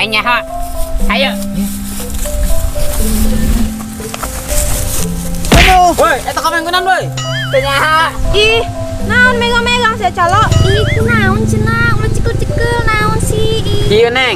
Ayo ho. Ayo. Aduh. Woi, eta kamengkenan woi. Teu nyaho. Ih, naon megang-megang saya calo. Ih, naon cenah, ulah cekel-cekel naon sih. Kieu Neng.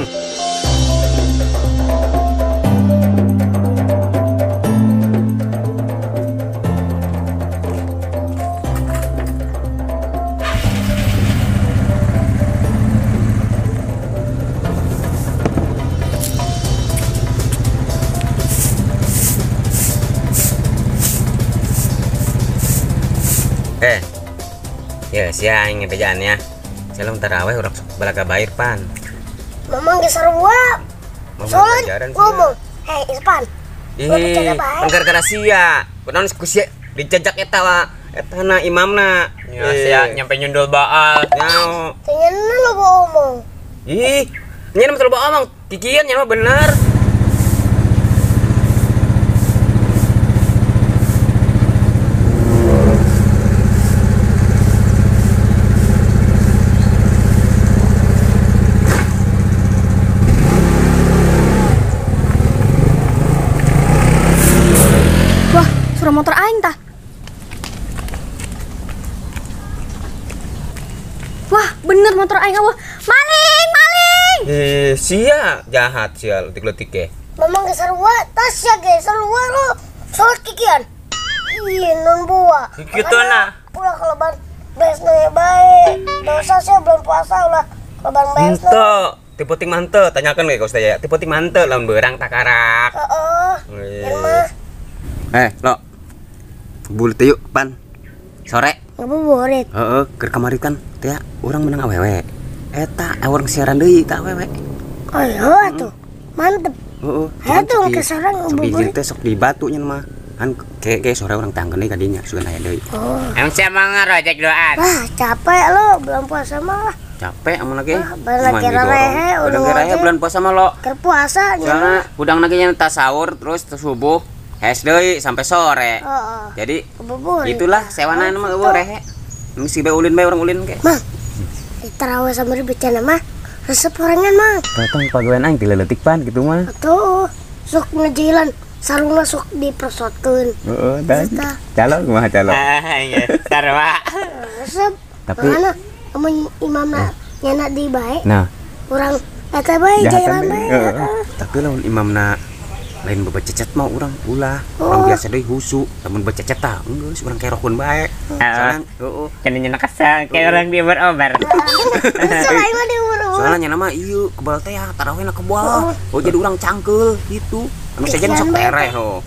Ya siang ngebejaannya. Salam taraweh urang balaga bair pan. Mamang geser wa. Soalnya ngomong, hei Irfan. Ih, gara-gara sia. Kunaon kusia dijajak eta wa. Eta na imamna. Ya sia nyampe nyundul baal. Nyao. Tanyana lo ngomong. Ih, nya mah terlalu omong. Kikian nya mah bener. Motor aing tah. Wah, bener motor aing wah. Maling, maling. Sia jahat sia letik-letik ke. Mamang geser wa, tas ya geser wa lo. Soal kikian. Iya non buah. Kikituna. Ulah kalau ban besna ya baik. Dosa sih belum puasa ulah kalau ban besna. Ente, tipe ting mante, tanyakan ke Ustaz ya. Tipe ting mante lamun beurang takarak. Yang mah. Lo. Bulit yuk pan sore Ngabuburit. keur kamari kan teh urang menang awewe eta urang siaran deui ka awewe. Oh iya tuh mantep. Atuh ke sareng ngabuburit teh sok di batu nya mah kan ke sore urang tangkeun deui ka dinya sugan aya deui. Emang siapa ngarojek doaan? Wah capek lo belum puasa mah. Capek amun lagi lagi rehe udah bulan puasa mah lo keur puasa soalna udang lagi nya tas sahur terus subuh es deui sampai sore. Jadi itulah sewana mah eueuh rehe. Misi bae ulin bae urang ulin ke. Mang. Tarawih sama becana mah resep orangan mang. Datang pagawean aing ti leutik pan gitu mah. Atuh sok ngejilan sarungna sok dipersotkeun. Heeh, dan calon kumaha calon. Iya, sarwa. Resep. Tapi mana amun imamna nyana di bae. Nah, urang eta bae jailan bae. Tapi lamun imamna lain bebececet mah urang ulah. Urang biasa deui husu, lamun bececet tah geus urang kerokun bae. Soalna heueuh, Can nyeuna kasar kayak orang dia berobar. Soalnya mah diurus. soalnya nya nama ieu kebal teh tarawihna kebal. Oh jadi urang cangkeul gitu. Anu sajen sok tereh ho.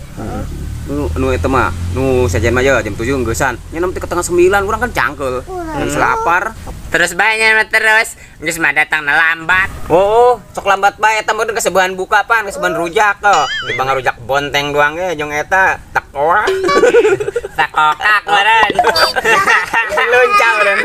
Nu eta mah, nu sajen mah ya jam 7 geussan. Nya nanti ke tengah 9 urang kan cangkeul. Geus lapar. Terus banyak terus geus mah datangna lambat. Oh, sok lambat bae eta mah kesebahan buka pan, kesebahan rujak tuh. Dibang rujak bonteng doang ge jeung eta tekoa. Sakokak meureun. Luncang meureun.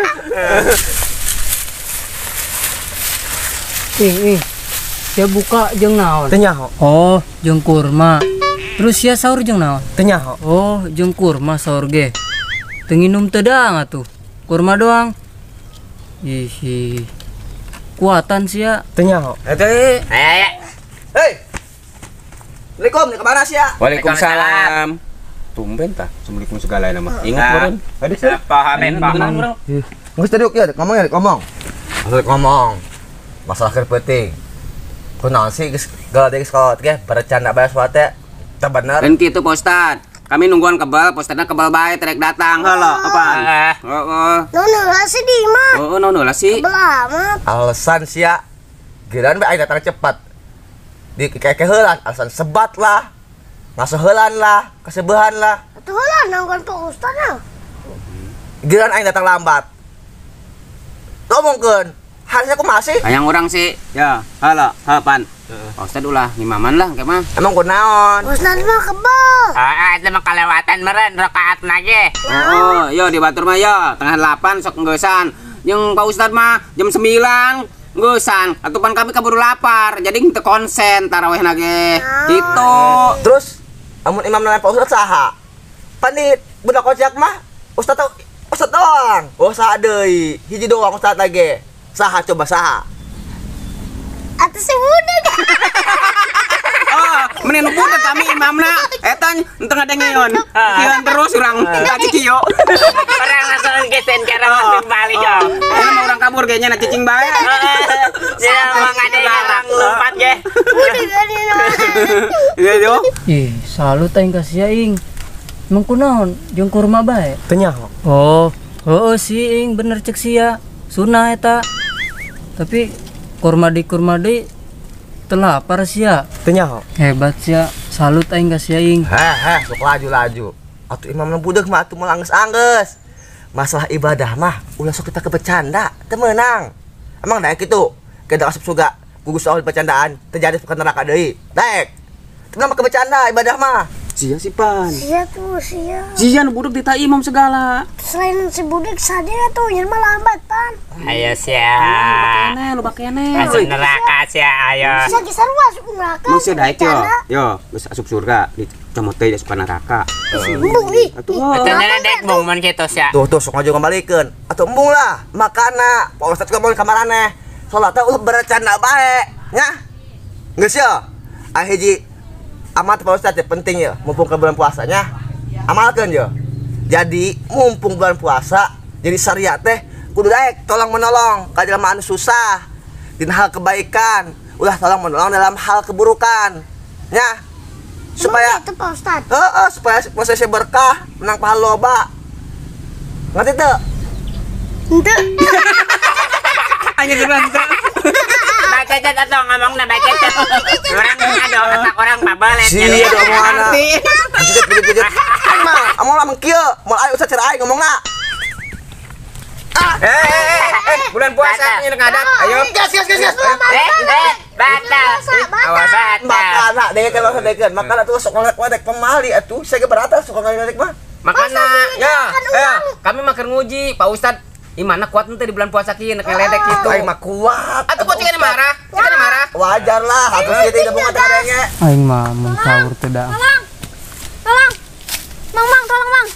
Sia buka jeung naon? Teu nyaho. Oh, jeung kurma. Terus sia sahur jeung naon? Teu nyaho. Oh, jeung kurma sahur ge. Teu nginum teu daang atuh. Kurma doang. Ih. Kuatan sia. Teu nyaho. Eta Ayo. Hei. Assalamualaikum, di kemana sih ya? Waalaikumsalam. Tumben tah, assalamualaikum segala nama. Ingat meureun. Aduh, Pahamen paham. geus tadi ya, ngomong ya, ngomong. Maksud ngomong. Masalah keur penting. Kunaon sih geus galade geus kolot ge berecanda bae soal teh. Teu bener. Dan kitu Pak Ustad. Kami nungguan kebal, Pak Ustadna kebal bae terek datang. Heula, apaan? Heeh. Nono lah sih di mah. Heeh, naon lah sih? Belamat. Alasan sia. Giliran bae datang cepat. Di kekeheulan alasan sebat lah. Ngasuheulan lah, kesebehan lah. Atuh lah nanggon Pak Ustadna. Giliran aing datang lambat. Ngomongkeun, harusnya aku masih. Hayang urang sih. Ya, heula, pan. Pak Ustad ulah ngimaman lah kemah. Emang kunaon? Ustad mah kebal. Itu mah kalewatan meureun rakaatna ge. Oh, yo di batur mah yo, tengah 8 sok geussan. Jeung Pak Ustad mah jam 9 geussan. Atupan kami kaburu lapar, jadi teu konsen tarawihna ge. Gitu. Terus amun imam nalain Pak Ustad saha? Pandit budak kocak mah Ustad doang. Oh saha deui? Hiji doang Ustad lagi. Saha coba saha? Atuh si budak. Menen budak kami imamna. Eta enteng ada ngeon. Kian terus urang kaci cio. Orang langsung gesen cara masuk balik yo. Ini mau orang kabur kayaknya na cicing bae. Dia emang ada yang orang lompat ge. Iya yo. Ih, salut aing kasih aing. Emang kunaon jeung kurma bae? Tanya. Oh, sih ing bener cek sia. Sunah eta. Tapi kurma di telapar sia. Tanya. Hebat sia. Salut aing kasih aing. Sok laju. Atuh imam budak mah atuh meul angges-angges. Masalah ibadah mah ulah sok kita kebecanda, teu meunang. Emang daek kitu, kita asup surga, gugus soal bercandaan, terjadi ke neraka deui. Daek. Teu mah kebecanda ibadah mah. Sia si Pan. Sia tuh, sia. Sia nu budak dita imam segala. Selain si budak sadia tuh, yang mah lambat, Pan. Ayo sia. Lu bakene. Masuk neraka sia ayo. Bisa kisah luas neraka. Masih daek yo. Yo, geus asup surga di comot teh asup neraka. Embung nih. Atuh. Betul dek bung mun kitu sia. Tuh sok ngaju kembalikeun. Atuh embung lah, makana. Pak Ustaz juga mau kamarane. Salatna ulah bercanda bae, nya. Geus ya. Hiji amat Pak Ustaz ya penting ya, mumpung ke bulan puasanya. Amalkeun ya. Jadi mumpung bulan puasa, jadi syariat teh kudu daek tolong menolong ka jelema anu susah. Dina hal kebaikan, ulah tolong menolong dalam hal keburukan. Nya. Supaya itu Pak Ustaz. supaya prosesnya berkah, menang pahala loba. Ngerti teu? Ente. Hanya gerantar. Baca cat atau ngomong na baca cat. Orang ada otak orang babelet. Sia do omonganna. Anjir. Mah, among lah kieu, moal aya Ustaz cerai ngomongna. Bulan puasa ini ngadat. Ayo. Gas. Batal. Awas batal. Makana dekeun makana tuh sok ngadek pemali atuh, saya berata sok ngadek mah. Makana ya, kami makan nguji Pak Ustad. Imana kuat nanti di bulan puasa kieu nek ngeledek gitu. Aing mah kuat. Atuh kok cingana marah? Cingana marah? Wajar lah, atuh sih tidak bunga tarenya. Aing mah mun sahur teh da. Tolong. Mang, tolong, Mang.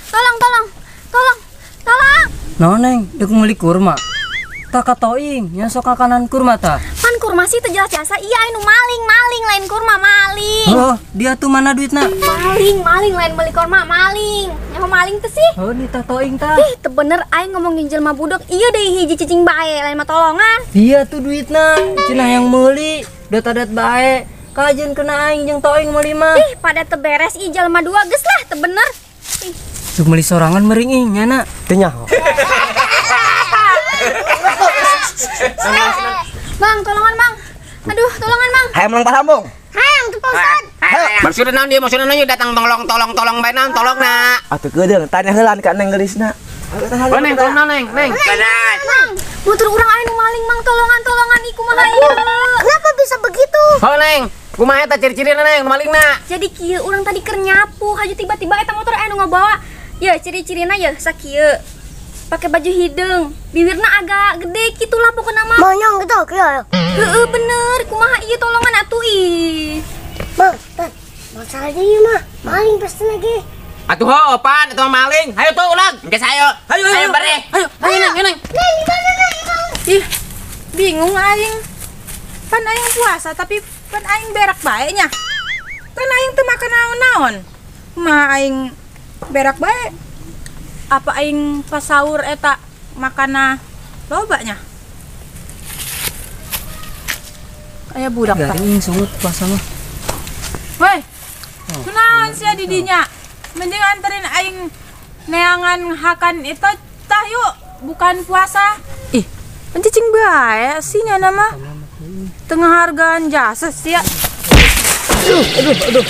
Tolong. Naon neng, deuk meuli kurma. Tak katoing, nya sok kakanan kurma ta. Pan kurma sih teu jelas jasa. Iya, anu maling lain kurma maling. Oh, dia tuh mana duitna? Maling lain beli kurma maling. Nyaho maling teh sih? Oh, ditatoing ta. Ih, teu bener aing ngomongin jelema budak. Iya deui hiji cicing bae lain mah tolongan. Dia tuh duitna, cenah yang meuli, dat-dat bae. Kajen kena aing jeung toing meuli mah. Ih, pada teu beres ih jelema dua geus lah teu bener. Ih, Suk meuli sorangan meuring ing nyana. Teu nya. Mang, tolongan, Mang. Aduh, tolongan, Mang. Hayang menang pasambung. Hayang tuh Pak Ustaz. Maksudna naon dia? Maksudna naon datang tolong bae naon tolongna. Atuh kedeung tanya heulan ka Neng gelisna. Oh, Neng, tolong Neng. Benar. Mang, motor urang anu maling, Mang. Tolongan ieu kumaha ieu? Kenapa bisa begitu? Oh, Neng. Kumaha eta ciri-cirina Neng malingna? Jadi kieu urang tadi keur nyapu, haju tiba-tiba eta motor anu ngabawa. Ya, ciri-cirina ya sakieu. Pakai baju hidung, bibirna agak gede gitu lah pokoknya mah. Monyong gitu, kieu. Heeh, bener. Kumaha ieu tolongan atuh ih. Bang, masalah dia mah maling pasti lagi. Atuh ho, Pan, eta maling. Hayu tuh ulang. Geus ayo. Ayo bere. Ayo Neng. Neng, di mana Neng? Ih, bingung aing. Pan aing puasa tapi pan aing berak bae nya. Pan aing teu makan naon-naon. Kumaha aing berak bae? Apa aing pas sahur eta makana loba nya? Aya budak tah. Garing sungut puasa mah. Woi. Kunaon sia di dinya? Mending anterin aing neangan hakan itu tah yuk, bukan puasa. Ih, pencicing bae sih nya nama. Tengah hargaan jasa sia. Aduh.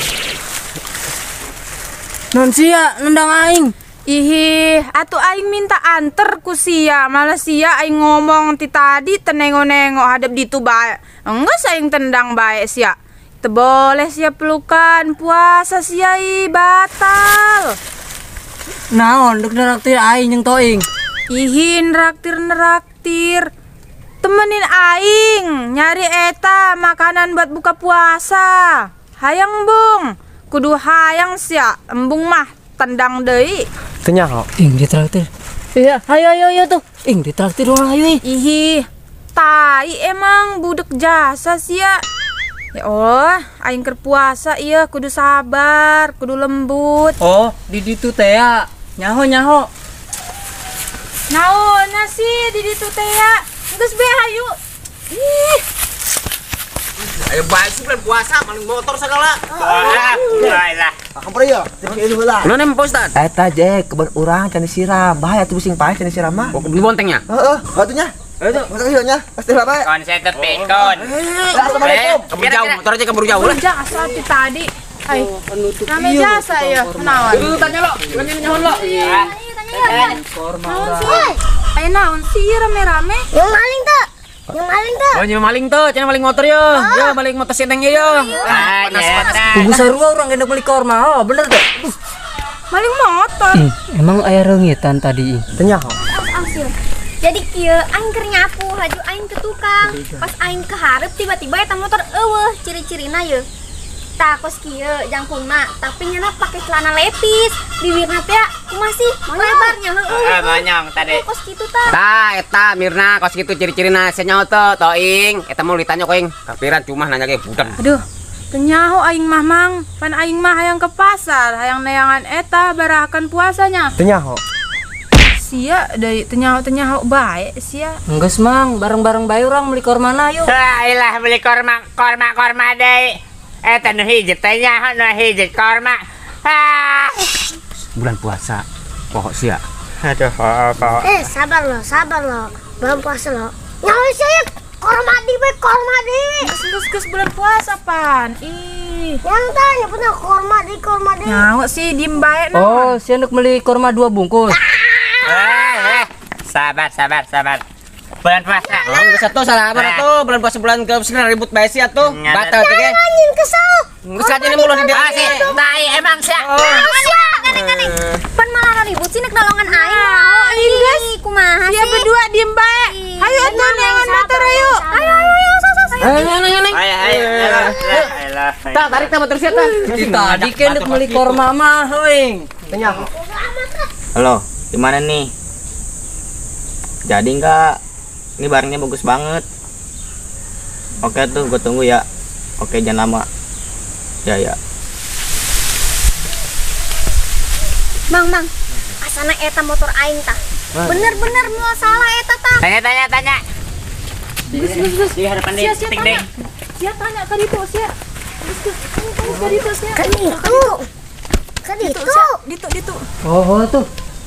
Non sia nendang aing. Ih, atuh aing minta anter ku sia, malah sia aing ngomong ti tadi tenengo-nengo hadap ditu bae. Enggeus aing tendang bae sia. Teu boleh sia pelukan, puasa sia batal. Naon deuk neraktir aing jeung toing. Ihin neraktir. Temenin aing nyari eta makanan buat buka puasa. Hayang bung, kudu hayang sia, embung mah tendang deui. Teu nya kok. Ing ditraktir. Iya, ayo tuh. Ing ditraktir ulah ayo. Ih, tai emang budek jasa sia. Ya Allah, aing keur puasa iya kudu sabar, kudu lembut. Oh, di ditu teh ya. Nyaho. Naonna sih di ditu teh ya. Geus be hayu. Ih, Ayo bae sih bulan puasa paling motor segala. Lah. Kampur ya, tapi ini heula. Lu nem Pak Ustad? Eta je kebun urang can disiram. Bahaya tuh bising pae can disiram mah. Oh, beli bontengnya. Heeh, batunya. Ayo tuh. Masa hiyonya? Pasti lah bae. Kon saya tepikon. Assalamualaikum. Keburu jauh, motor aja keburu jauh lah. jasa ti tadi. Ai, rame jasa ya, naon? Dulu tanya lo, bukan nyahon lo. Naon sih? Ayo naon sih ieu rame-rame? Yang maling tuh. Yang maling tuh. Oh, nyama maling tuh, cenah maling motor yo. Yo, maling motor sineng yo. Tunggu sarua orang gendek beli korma. Oh, bener tuh. Maling motor. Emang aya reungitan tadi. Tanya. Asyik. Jadi kieu aing keur nyapu haju aing ke tukang. Pas aing ke hareup tiba-tiba eta motor eueuh ciri-cirina ye. Tah kos kieu jangkungna tapi nyana pake celana lepis. Bibirna teh kumaha sih? Lebarnya heueuh. Manyong tadi. Kos kitu tah. Tah, eta Mirna kos kitu ciri-cirina senyaho teh, toing. Eta mau ditanya koing. Kapiran cuma nanya ge budan. Aduh, tenyaho aing mah mang, pan aing mah hayang ke pasar, hayang neangan eta barahakan puasanya. Tanya ho. Sia dari tenyaho bae sia. Enggeus mang, bareng-bareng bae urang beli kormana yuk. Ilah beli korma deui. Eta nu hiji teh nyaho nu hiji korma. Bulan puasa. Pokok sia. Aduh, apa? Sabar lo. Belum puasa lo. Nyawa saya kormadi. Geus bulan puasa pan. Ih, Yang tanya pernah kormadi. nyaho sih diem bae Oh, si anak beli korma 2 bungkus. Sabar. Bulan puasa. Oh, geus atuh salah apa atuh? Bulan puasa bulan ke sekarang ribut bae sih atuh. Batal teh ge. Anjing kesal. Geus kajian mulu di dia. sih, tai emang sih. Gandeng. Pan malah ribut sih nek nolongan aing mah. Inggris. Kumaha sih? Sia berdua diem bae. Hayu atuh neangan motor ayo. Ayo. Ayo. Tah, tarik tah motor sia tah. Tadi kan dek beli korma mah, heuing. Tanya ho. Halo, gimana nih? Jadi nggak? Ini barangnya bagus banget. Oke tuh, gue tunggu ya. Oke, jangan lama. Ya. Mang, asana eta motor aing tah. Bener-bener moal salah eta tah. Tanya. Geus. Di hadapan dia, Sia ting tanya. ding. Sia tanya ka ditu sia. Geus ka ditu sia. Kan itu. Ditu. Oh, tuh.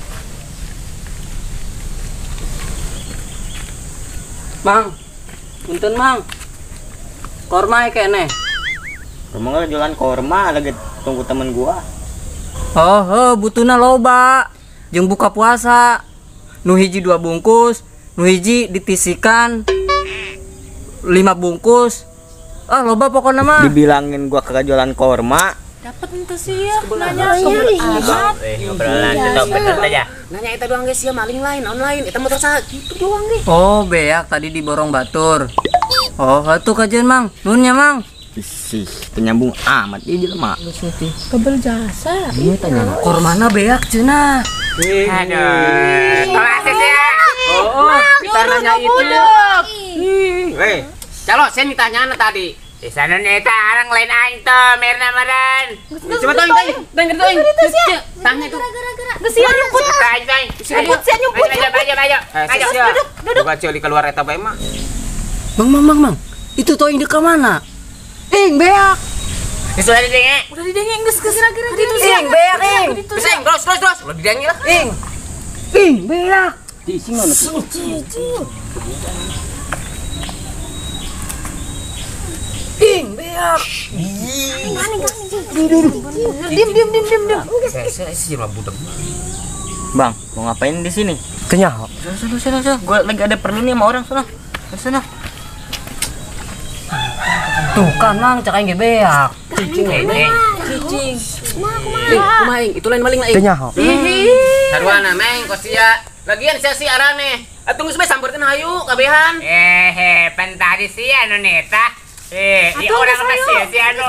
Mang. Punten, Mang. Korma kene. Kamu nggak jualan korma, lagi tunggu temen gua. Oh, butuna loba. Jeung buka puasa. Nu hiji 2 bungkus, nu hiji ditisikan 5 bungkus. Loba pokoknya mah. Dibilangin gua kagak jualan korma. Dapat ente sih ya. Nanya amat. Ngobrolan tuh bener aja. Nanya eta doang geus sia maling lain online. Eta motor saha gitu doang ge. Oh, beak tadi diborong batur. Oh, atuh kajian, Mang. Nunnya, Mang. Sih, penyambung amat dia jelema. Kabel jasa. Iya tanya. Kormana beak cenah. Aduh. Makasih sih ya. Oh, kita nanya itu. Weh, calo saya ditanya tadi. Di sana nih orang lain aing tuh, Mirna meren. Coba tanya. Tanya itu. Geus sia nyumput. Tanya. Nyumput. Ayo. Duduk aja di keluar eta bae mah. Mang. Itu toing dek ka mana? Ing beak. Sudah didenge. Udah didengeng geus gara-gara ditu sia. Ing beak, ing. Beseng, terus. Udah didengi lah. Ing beak. Di sing mana tuh? Ing beak. Diam. Saya sih mah budak. Bang, mau ngapain di sini? Tanya ho. Sana. Gua lagi ada perlu nih sama orang sana. Tuh kan, Mang, cak aing ge beak. Cicing. Kumaha ing? Itu lain maling lah ing. Tanya ho. Sarwana meng kosia. Lagian saya si arane. Tunggu sampai sampeurkeun hayu kabehan. Pentadi sih anu neta. Di orang apa sih si anu.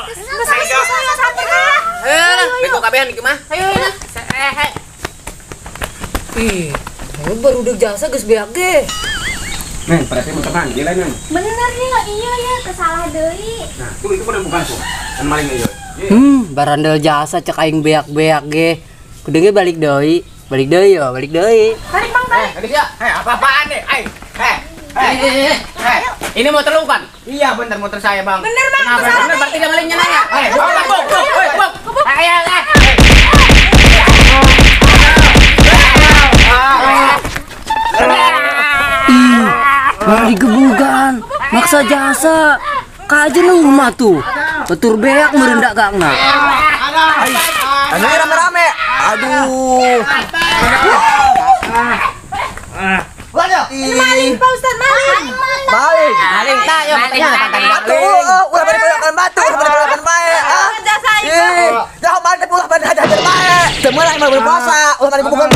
Beko kabehan iki mah. Hayu. Ih, baru dek jasa geus beak ge. Nih, berarti teman, nilai nih. Bener nih lah iya ya kesalah deui. Nah, itu bukan bukan kok. Kan maling ieu. Barandal jasa cek aing beak-beak ge. Kudu ge balik deui yo, balik deui. Tarik Bang, tarik. Gadis ya. Apa-apaan nih? Ini motor lu kan? Iya, bener motor saya, Bang. Bener, Bang. Kenapa? Bener berarti dia malingnya nanya. Buk. Malah digebukan, maksa jasa. Kaje nang rumah tuh. Betur beak merendak gakna. Ini rame-rame. Aduh. Ini maling Pak Ustaz, maling. Maling tak ya batu. Ulah pada keluarkan batu, ulah pada keluarkan bae. Jasa Jangan pada pulah pada hajar bae. Semua lagi mau berpuasa, ulah pada bukan